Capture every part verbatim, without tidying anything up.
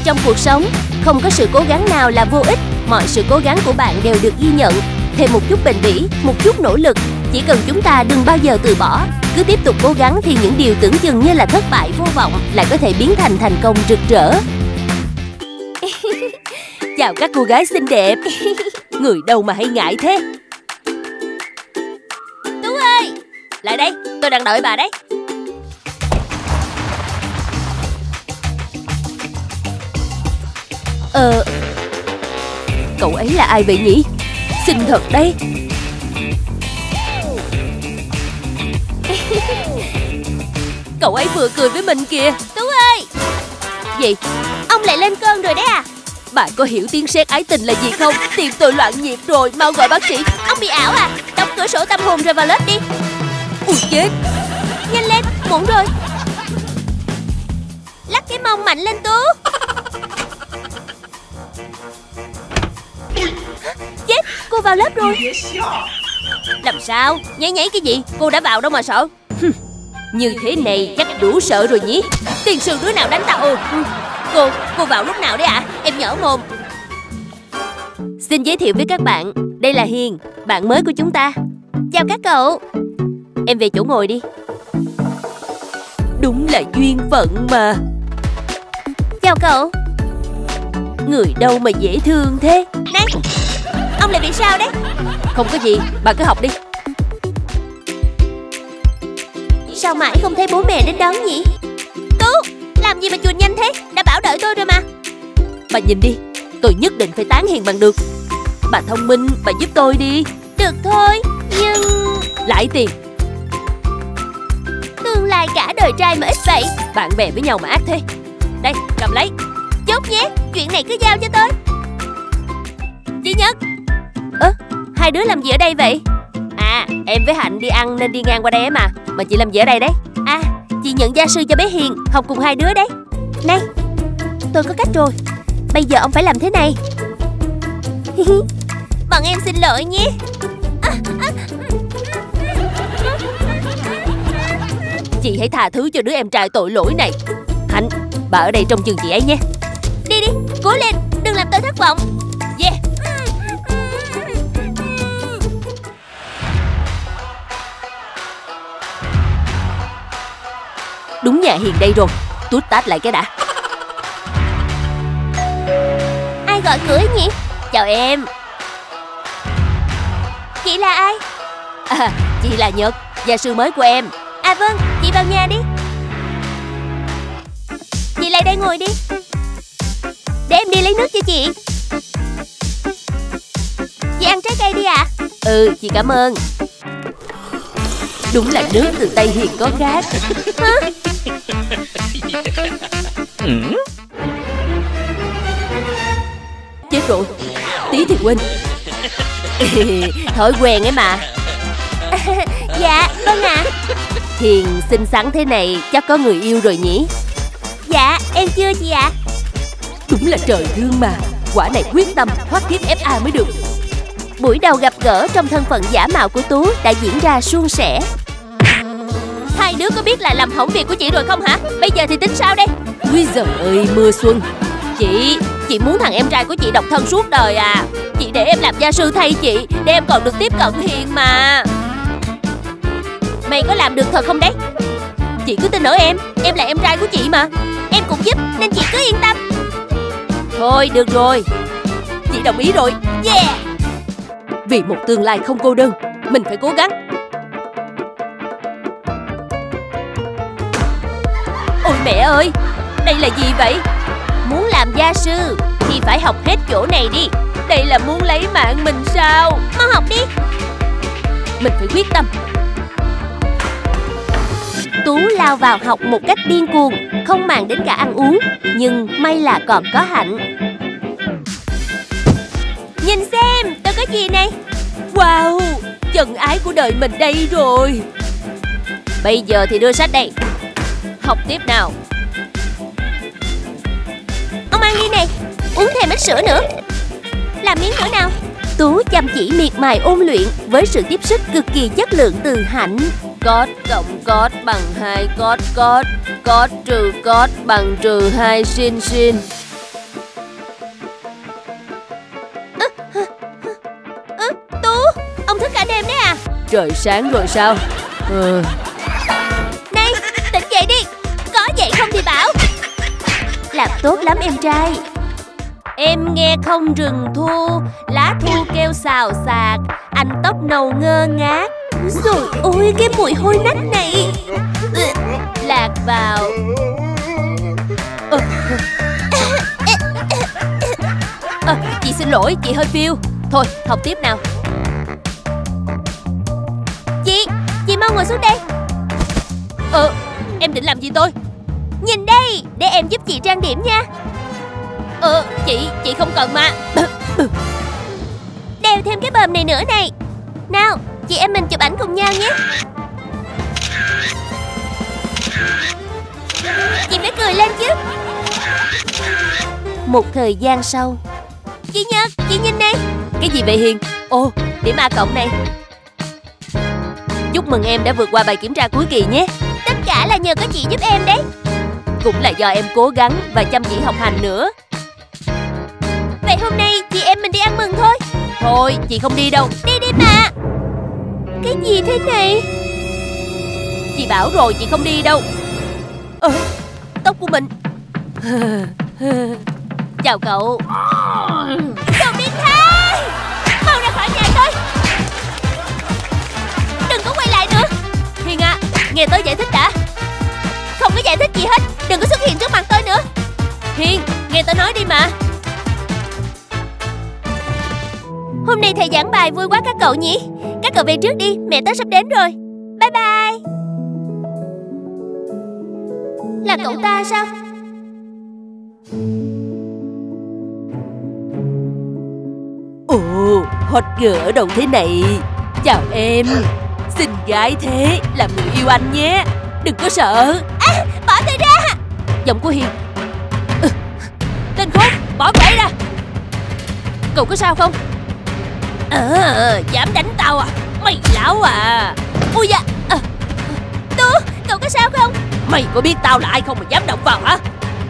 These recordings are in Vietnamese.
Trong cuộc sống, không có sự cố gắng nào là vô ích. Mọi sự cố gắng của bạn đều được ghi nhận. Thêm một chút bền bỉ, một chút nỗ lực. Chỉ cần chúng ta đừng bao giờ từ bỏ. Cứ tiếp tục cố gắng thì những điều tưởng chừng như là thất bại vô vọng lại có thể biến thành thành công rực rỡ. Chào các cô gái xinh đẹp. Người đâu mà hay ngại thế? Tú ơi, lại đây, tôi đang đợi bà đấy. Ờ, cậu ấy là ai vậy nhỉ? Xinh thật đấy. Cậu ấy vừa cười với mình kìa. Tú ơi. Gì? Ông lại lên cơn rồi đấy à? Bạn có hiểu tiếng sét ái tình là gì không? Tim tôi loạn nhịp rồi, mau gọi bác sĩ. Ông bị ảo à? Đóng cửa sổ tâm hồn rồi vào lớp đi. Ui chết. Nhanh lên, muộn rồi. Lắc cái mông mạnh lên Tú. Chết, cô vào lớp rồi. Làm sao? Nhảy nhảy cái gì? Cô đã vào đâu mà sợ. Như thế này chắc đủ sợ rồi nhỉ? Tiền sư đứa nào đánh tao? Ồ, cô, cô vào lúc nào đấy ạ? À? Em nhỡ mồm. Xin giới thiệu với các bạn, đây là Hiền, bạn mới của chúng ta. Chào các cậu. Em về chỗ ngồi đi. Đúng là duyên phận mà. Chào cậu. Người đâu mà dễ thương thế. Này, ông lại bị sao đấy? Không có gì, bà cứ học đi. Sao mãi không thấy bố mẹ đến đón nhỉ? Tú, làm gì mà chuồn nhanh thế? Đã bảo đợi tôi rồi mà. Bà nhìn đi, tôi nhất định phải tán Hiền bằng được. Bà thông minh, bà giúp tôi đi. Được thôi, nhưng... Lại tiền. Tương lai cả đời trai mà ít vậy. Bạn bè với nhau mà ác thế. Đây, cầm lấy. Chốt nhé, chuyện này cứ giao cho tôi. Chị Nhất. Ơ, à, hai đứa làm gì ở đây vậy? À, em với Hạnh đi ăn nên đi ngang qua đây mà. Mà chị làm gì ở đây đấy? À, chị nhận gia sư cho bé Hiền, học cùng hai đứa đấy. Này, tôi có cách rồi. Bây giờ ông phải làm thế này. Bọn em xin lỗi nhé. Chị hãy tha thứ cho đứa em trai tội lỗi này. Hạnh, bà ở đây trông chừng chị ấy nhé. Đi đi, cố lên, đừng làm tôi thất vọng. Yeah. Đúng nhà Hiền đây rồi. Tút tát lại cái đã. Ai gọi cửa nhỉ? Chào em. Chị là ai? À, chị là Nhật, gia sư mới của em. À vâng, chị vào nhà đi. Chị lại đây ngồi đi. Để em đi lấy nước cho chị. Chị ăn trái cây đi ạ. À? Ừ, chị cảm ơn. Đúng là nước từ Tây Hiền có khác. Hả? Chết rồi, tí thì quên. Thói quen ấy mà. Dạ, vâng ạ. À. Hiền xinh xắn thế này chắc có người yêu rồi nhỉ? Dạ, em chưa chị ạ. À. Đúng là trời thương mà. Quả này quyết tâm thoát kiếp ép a mới được. Buổi đầu gặp gỡ trong thân phận giả mạo của Tú đã diễn ra suôn sẻ. Hai đứa có biết là làm hỏng việc của chị rồi không hả? Bây giờ thì tính sao đây? Úi giời ơi, mưa xuân. Chị, chị muốn thằng em trai của chị độc thân suốt đời à? Chị để em làm gia sư thay chị, để em còn được tiếp cận Hiền mà. Mày có làm được thật không đấy? Chị cứ tin ở em, em là em trai của chị mà. Em cũng giúp nên chị cứ yên tâm. Thôi được rồi, chị đồng ý rồi. Yeah. Vì một tương lai không cô đơn, mình phải cố gắng. Ôi mẹ ơi, đây là gì vậy? Muốn làm gia sư thì phải học hết chỗ này đi. Đây là muốn lấy mạng mình sao? Mau học đi. Mình phải quyết tâm. Tú lao vào học một cách điên cuồng, không màng đến cả ăn uống. Nhưng may là còn có Hạnh. Nhìn xem, tôi có gì này. Wow, chân ái của đời mình đây rồi. Bây giờ thì đưa sách đây. Học tiếp nào. Ông ăn đi này. Uống thêm ít sữa nữa. Làm miếng nữa nào. Tú chăm chỉ miệt mài ôn luyện với sự tiếp sức cực kỳ chất lượng từ Hạnh. Cos cộng cos bằng hai cos cos. Cos trừ cos bằng trừ hai sin sin. Trời sáng rồi sao? Ừ. Này, tỉnh dậy đi. Có dậy không thì bảo. Làm tốt lắm em trai. Em nghe không rừng thu, lá thu kêu xào xạc, anh tóc nâu ngơ ngác. Rồi ôi cái mùi hôi nách này. Lạc vào. À, chị xin lỗi, chị hơi phiêu. Thôi, học tiếp nào. Chị, chị mau ngồi xuống đây. Ờ, em định làm gì tôi? Nhìn đây, để em giúp chị trang điểm nha. Ờ, chị, chị không cần mà. Đeo thêm cái bờm này nữa này. Nào, chị em mình chụp ảnh cùng nhau nhé. Chị phải cười lên chứ. Một thời gian sau. Chị Nhật, chị nhìn đây. Cái gì vậy Hiền? Ồ, điểm A cộng này. Chúc mừng em đã vượt qua bài kiểm tra cuối kỳ nhé. Tất cả là nhờ có chị giúp em đấy. Cũng là do em cố gắng và chăm chỉ học hành nữa. Vậy hôm nay chị em mình đi ăn mừng thôi. Thôi, chị không đi đâu. Đi đi mà. Cái gì thế này? Chị bảo rồi, chị không đi đâu. Ờ, tóc của mình. Chào cậu. Đồ biến thái, mau ra khỏi nhà tôi. Đừng có quay lại nữa. Hiền à, nghe tôi giải thích đã. Không có giải thích gì hết. Đừng có xuất hiện trước mặt tôi nữa. Hiền, nghe tôi nói đi mà. Hôm nay thầy giảng bài vui quá các cậu nhỉ. Các cậu về trước đi, mẹ tớ sắp đến rồi. Bye bye. Là cậu ta sao? Ồ, hot girl ở đâu thế này? Chào em. Xinh gái thế, làm người yêu anh nhé. Đừng có sợ. À, bỏ tôi ra. Giọng của Hiền. Ừ, tên khốn, bỏ quậy ra. Cậu có sao không? Ờ, dám đánh tao à? Mày lão à. Ui da à. Tú, cậu có sao không? Mày có biết tao là ai không mà dám động vào hả?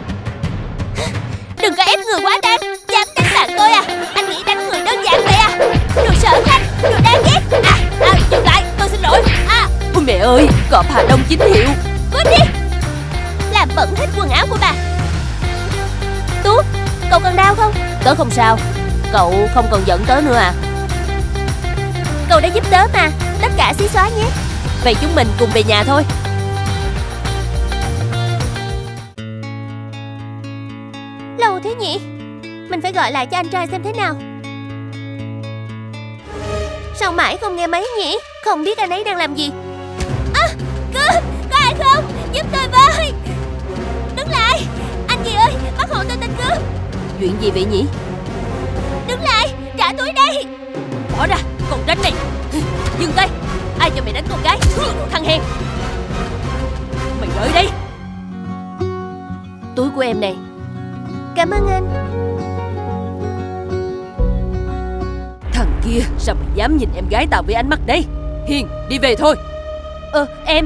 Đừng có ép người quá đáng. Dám đánh bạn tôi à? Anh nghĩ đánh người đơn giản vậy à? Đồ sợ khanh, đồ đáng ghét. À, à, dừng lại, tôi xin lỗi. À. Ôi mẹ ơi, cọp Hà Đông chính hiệu. Cút đi. Làm bẩn hết quần áo của bà. Tú, cậu còn đau không? Tớ không sao. Cậu không còn giận tớ nữa à? Cậu đã giúp tớ mà. Tất cả xí xóa nhé. Vậy chúng mình cùng về nhà thôi. Lâu thế nhỉ? Mình phải gọi lại cho anh trai xem thế nào. Sao mãi không nghe máy nhỉ? Không biết anh ấy đang làm gì. À, cướp, có ai không? Giúp tôi với. Đứng lại. Anh gì ơi, bắt hộ tôi tên cướp. Chuyện gì vậy nhỉ? Đứng lại, trả túi đây. Bỏ ra, con ránh này. Dừng tay. Ai cho mày đánh con gái? Thằng hèn. Mày đợi đây. Túi của em này. Cảm ơn anh. Thằng kia, sao mày dám nhìn em gái tao với ánh mắt đấy? Hiền, đi về thôi. Ờ, em.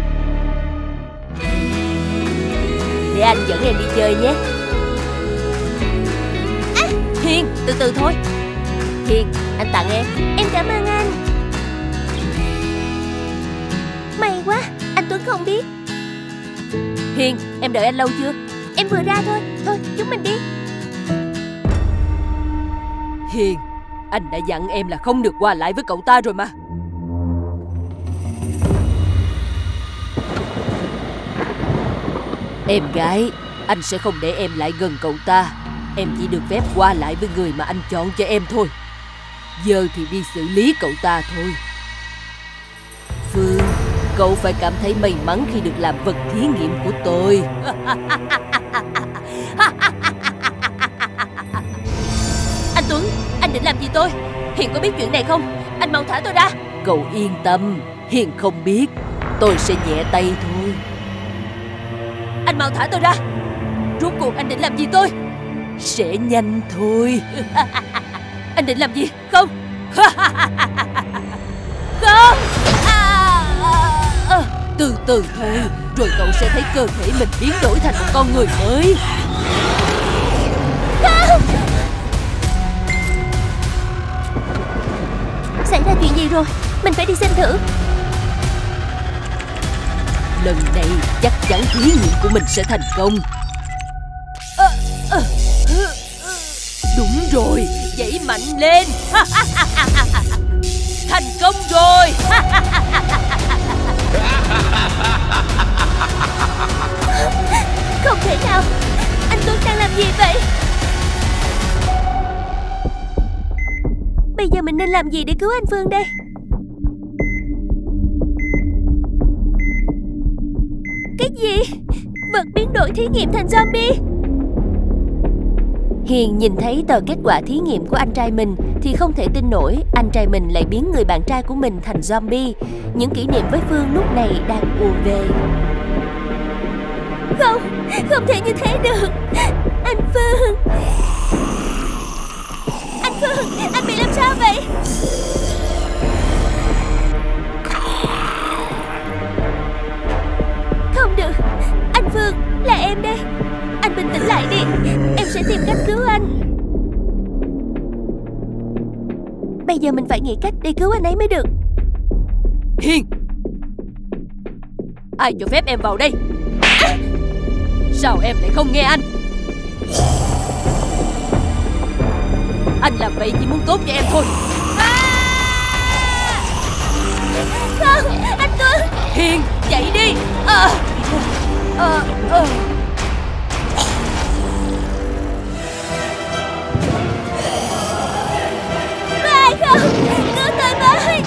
Để anh dẫn em đi chơi nhé. À. Hiền, từ từ thôi. Hiền, anh tặng em. Em cảm ơn anh. May quá, anh Tuấn không biết. Hiền, em đợi anh lâu chưa? Em vừa ra thôi. Thôi, chúng mình đi. Hiền, anh đã dặn em là không được qua lại với cậu ta rồi mà. Em gái, anh sẽ không để em lại gần cậu ta. Em chỉ được phép qua lại với người mà anh chọn cho em thôi. Giờ thì đi xử lý cậu ta thôi. Phương, cậu phải cảm thấy may mắn khi được làm vật thí nghiệm của tôi. Anh Tuấn, anh định làm gì tôi? Hiền có biết chuyện này không? Anh mau thả tôi ra. Cậu yên tâm, Hiền không biết. Tôi sẽ nhẹ tay thôi. Anh mau thả tôi ra. Rốt cuộc anh định làm gì tôi? Sẽ nhanh thôi. Anh định làm gì? Không. Không. À, à, từ từ thôi. Rồi cậu sẽ thấy cơ thể mình biến đổi thành một con người mới. Không. Xảy ra chuyện gì rồi? Mình phải đi xem thử. Lần này chắc chắn thí nghiệm của mình sẽ thành công. à, à, à, Đúng rồi, dãy mạnh lên. Thành công rồi. Không thể nào. Anh Tuấn đang làm gì vậy? Bây giờ mình nên làm gì để cứu anh Phương đây? Cái gì? Vật biến đổi thí nghiệm thành zombie? Hiền nhìn thấy tờ kết quả thí nghiệm của anh trai mình thì không thể tin nổi anh trai mình lại biến người bạn trai của mình thành zombie. Những kỷ niệm với Phương lúc này đang ùa về. Không, không thể như thế được. Anh Phương. Anh Phương, anh bị làm sao vậy? Không được. Anh Phương, là em đây. Anh bình tĩnh lại đi. Em sẽ tìm cách cứu anh. Bây giờ mình phải nghĩ cách để cứu anh ấy mới được. Hiền, ai cho phép em vào đây? À! Sao em lại không nghe anh? Anh làm vậy chỉ muốn tốt cho em thôi. À! Không, anh Tuấn. Hiền, chạy đi. À! À! À! Ai không, cứu tôi với.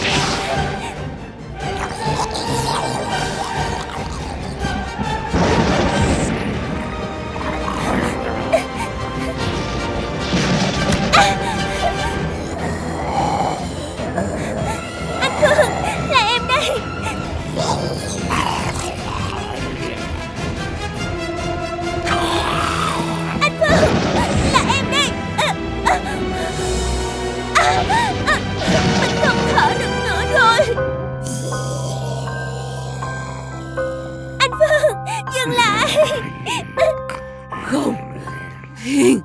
Anh Phương, là em đây. Anh Phương, là em đây. À, à, à, à, mình không thở được nữa rồi. Anh Phương, dừng lại. Không, Hiền.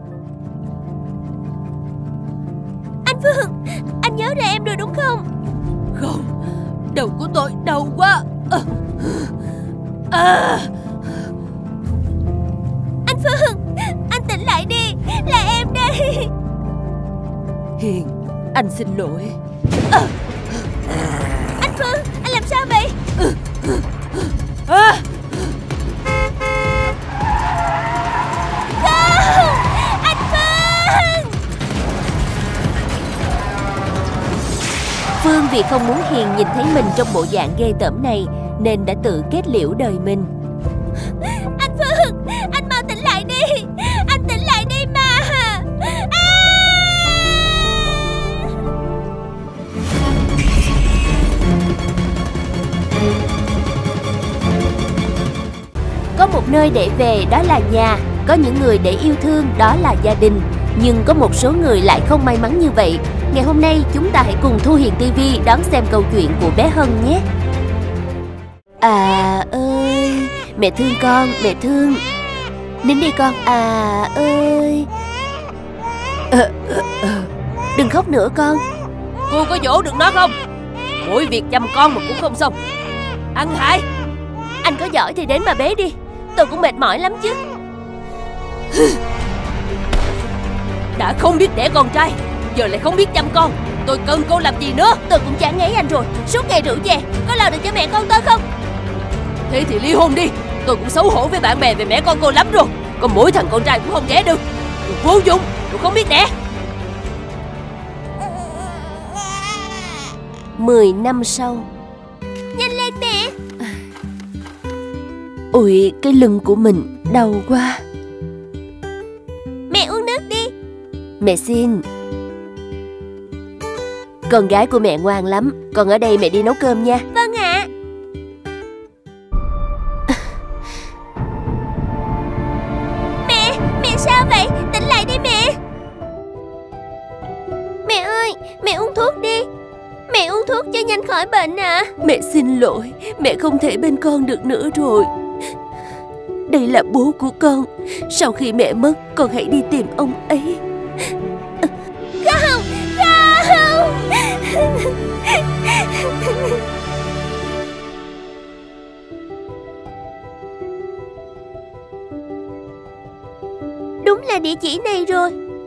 Anh Phương, anh nhớ ra em rồi đúng không? Không, đầu của tôi đau quá. À. À. Anh Phương, anh tỉnh lại đi. Là em đây. Hiền, anh xin lỗi. À. Anh Phương, anh làm sao vậy? À. Không, anh Phương. Phương vì không muốn Hiền nhìn thấy mình trong bộ dạng ghê tởm này nên đã tự kết liễu đời mình. Anh Phương, anh mau tỉnh lại đi. Anh tỉnh lại đi mà. À! Có một nơi để về đó là nhà, có những người để yêu thương đó là gia đình. Nhưng có một số người lại không may mắn như vậy. Ngày hôm nay chúng ta hãy cùng Thu Hiền ti vi đón xem câu chuyện của bé Hân nhé. À ơi, mẹ thương con, mẹ thương. Nín đi con. À ơi. À, à, à. Đừng khóc nữa con. Cô có dỗ được nó không? Mỗi việc chăm con mà cũng không xong. Ăn Hải, anh có giỏi thì đến mà bế đi. Tôi cũng mệt mỏi lắm chứ. Đã không biết đẻ con trai, giờ lại không biết chăm con. Tôi cần cô làm gì nữa? Tôi cũng chán ngấy anh rồi. Suốt ngày rượu chè, có lo được cho mẹ con tôi không? Thế thì ly hôn đi. Tôi cũng xấu hổ với bạn bè về mẹ con cô lắm rồi. Còn mỗi thằng con trai cũng không đẻ được. Tôi vô dụng, tôi không biết đẻ. Mười năm sau. Nhanh lên mẹ. Ôi, cái lưng của mình đau quá. Mẹ uống nước đi. Mẹ xin. Con gái của mẹ ngoan lắm. Con ở đây mẹ đi nấu cơm nha. Vâng ạ. Mẹ, mẹ sao vậy? Tỉnh lại đi mẹ. Mẹ ơi, mẹ uống thuốc đi. Mẹ uống thuốc cho nhanh khỏi bệnh à. Mẹ xin lỗi, mẹ không thể bên con được nữa rồi. Đây là bố của con. Sau khi mẹ mất, con hãy đi tìm ông ấy. Không, không. là địa chỉ này rồi.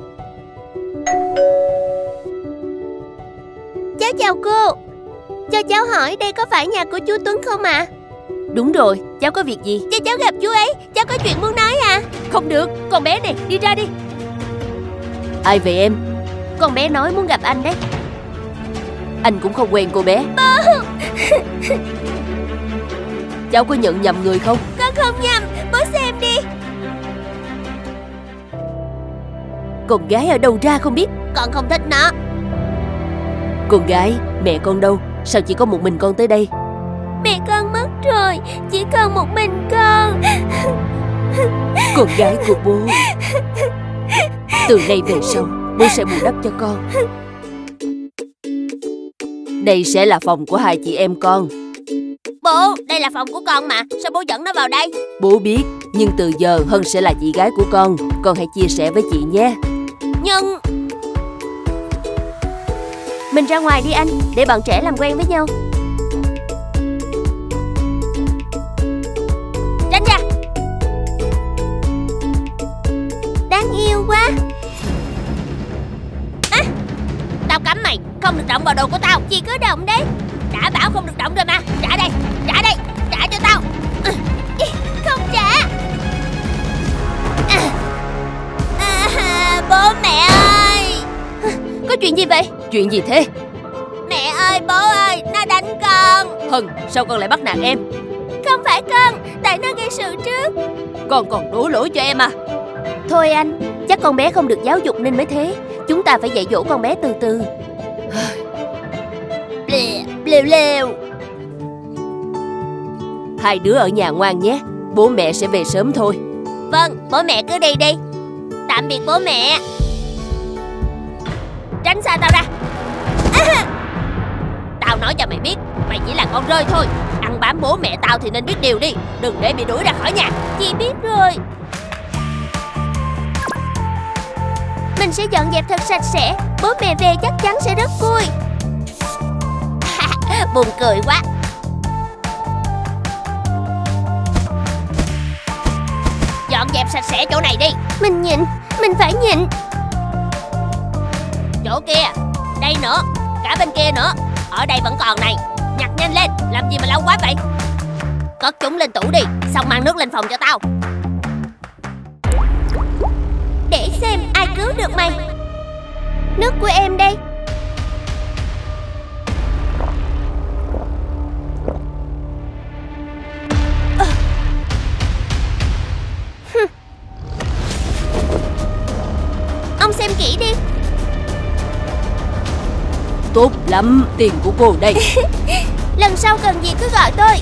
Cháu chào cô. Cho cháu hỏi đây có phải nhà của chú Tuấn không ạ? À? Đúng rồi, cháu có việc gì? Cho cháu gặp chú ấy, cháu có chuyện muốn nói à? Không được, con bé này, đi ra đi. Ai vậy em? Con bé nói muốn gặp anh đấy. Anh cũng không quen cô bé. Bố. Cháu có nhận nhầm người không? Con không nhầm, bố xem đi. Con gái ở đâu ra không biết. Con không thích nó. Con gái, mẹ con đâu? Sao chỉ có một mình con tới đây? Mẹ con mất rồi, chỉ còn một mình con. Con gái của bố. Từ nay về sau, bố sẽ bù đắp cho con. Đây sẽ là phòng của hai chị em con. Bố, đây là phòng của con mà, sao bố dẫn nó vào đây? Bố biết, nhưng từ giờ Hân sẽ là chị gái của con. Con hãy chia sẻ với chị nhé. Nhưng... Mình ra ngoài đi anh, để bọn trẻ làm quen với nhau. Tránh ra. Đáng yêu quá. À, tao cấm mày, không được động vào đồ của tao. Chỉ có động đấy. Đã bảo không được động rồi mà. Trả đây, trả đây, trả cho tao. À, không trả. À, à, bố mẹ ơi. Có chuyện gì vậy? Chuyện gì thế? Mẹ ơi, bố ơi, nó đánh con. Hân, sao con lại bắt nạt em? Không phải con, tại nó gây sự trước. Con còn đổ lỗi cho em à? Thôi anh, chắc con bé không được giáo dục nên mới thế. Chúng ta phải dạy dỗ con bé từ từ. Lều lều. Hai đứa ở nhà ngoan nhé. Bố mẹ sẽ về sớm thôi. Vâng, bố mẹ cứ đi đi. Tạm biệt bố mẹ. Tránh xa tao ra. À, tao nói cho mày biết, mày chỉ là con rơi thôi. Ăn bám bố mẹ tao thì nên biết điều đi. Đừng để bị đuổi ra khỏi nhà. Chị biết rồi. Mình sẽ dọn dẹp thật sạch sẽ. Bố mẹ về chắc chắn sẽ rất vui. Buồn cười quá. Dọn dẹp sạch sẽ chỗ này đi. Mình nhịn, mình phải nhịn. Chỗ kia, đây nữa, cả bên kia nữa. Ở đây vẫn còn này. Nhặt nhanh lên, làm gì mà lâu quá vậy? Cất chúng lên tủ đi, xong mang nước lên phòng cho tao. Để xem ai cứu được mày. Nước của em đây. Ông xem kỹ đi. Tốt lắm, tiền của cô đây. Lần sau cần gì cứ gọi tôi.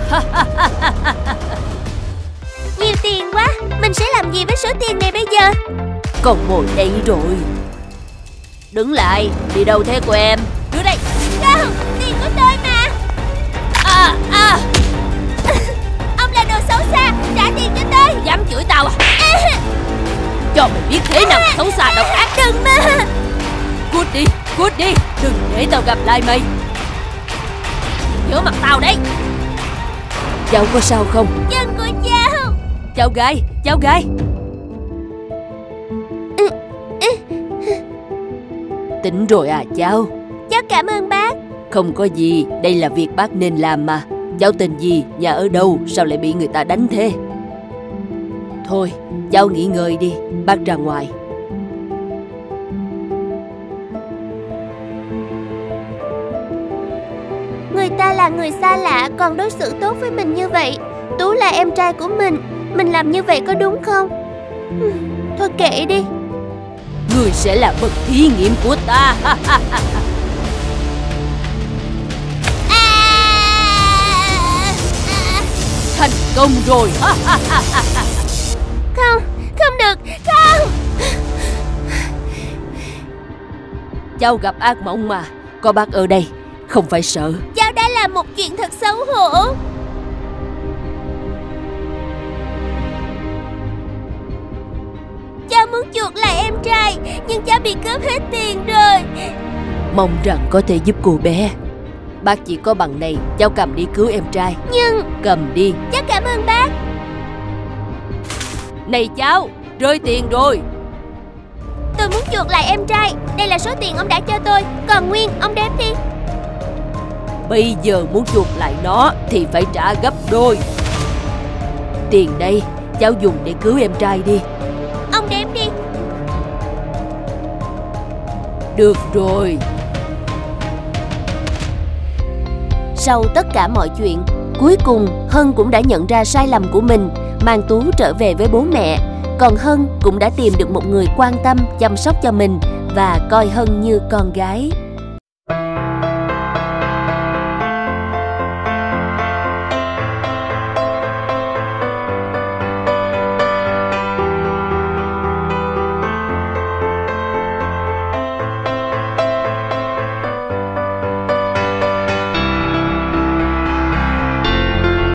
Nhiều tiền quá. Mình sẽ làm gì với số tiền này bây giờ? Còn ngồi đây rồi. Đứng lại, đi đâu thế của em? Đưa đây. Không, tiền của tôi mà. À, à. Ông là đồ xấu xa, trả tiền cho tôi. Dám chửi tao à? À. Cho mày biết thế nào xấu xa độc ác. Đừng mà. Cút đi, cút đi. Đừng để tao gặp lại mày. Nhớ mặt tao đấy. Cháu có sao không? Chân của cháu. Cháu gái, cháu gái. Ừ, ừ. Tỉnh rồi à cháu? Cháu cảm ơn bác. Không có gì, đây là việc bác nên làm mà. Cháu tên gì, nhà ở đâu, sao lại bị người ta đánh thế? Thôi, cháu nghỉ ngơi đi, bác ra ngoài. Người ta là người xa lạ còn đối xử tốt với mình như vậy. Tú là em trai của mình. Mình làm như vậy có đúng không? Thôi kệ đi. Người sẽ là vật thí nghiệm của ta. Thành công rồi. Không, không được, không. Cháu gặp ác mộng mà. Có bác ở đây, không phải sợ. Cháu đã làm một chuyện thật xấu hổ. Cháu muốn chuộc lại em trai, nhưng cháu bị cướp hết tiền rồi. Mong rằng có thể giúp cô bé. Bác chỉ có bằng này, cháu cầm đi cứu em trai. Nhưng... Cầm đi. Cháu cảm ơn bác. Này cháu, rơi tiền rồi. Tôi muốn chuộc lại em trai. Đây là số tiền ông đã cho tôi. Còn Nguyên, ông đếm đi. Bây giờ muốn chuộc lại nó thì phải trả gấp đôi. Tiền đây, cháu dùng để cứu em trai đi. Ông đếm đi. Được rồi. Sau tất cả mọi chuyện, cuối cùng Hân cũng đã nhận ra sai lầm của mình, mang Tú trở về với bố mẹ. Còn Hân cũng đã tìm được một người quan tâm, chăm sóc cho mình và coi Hân như con gái.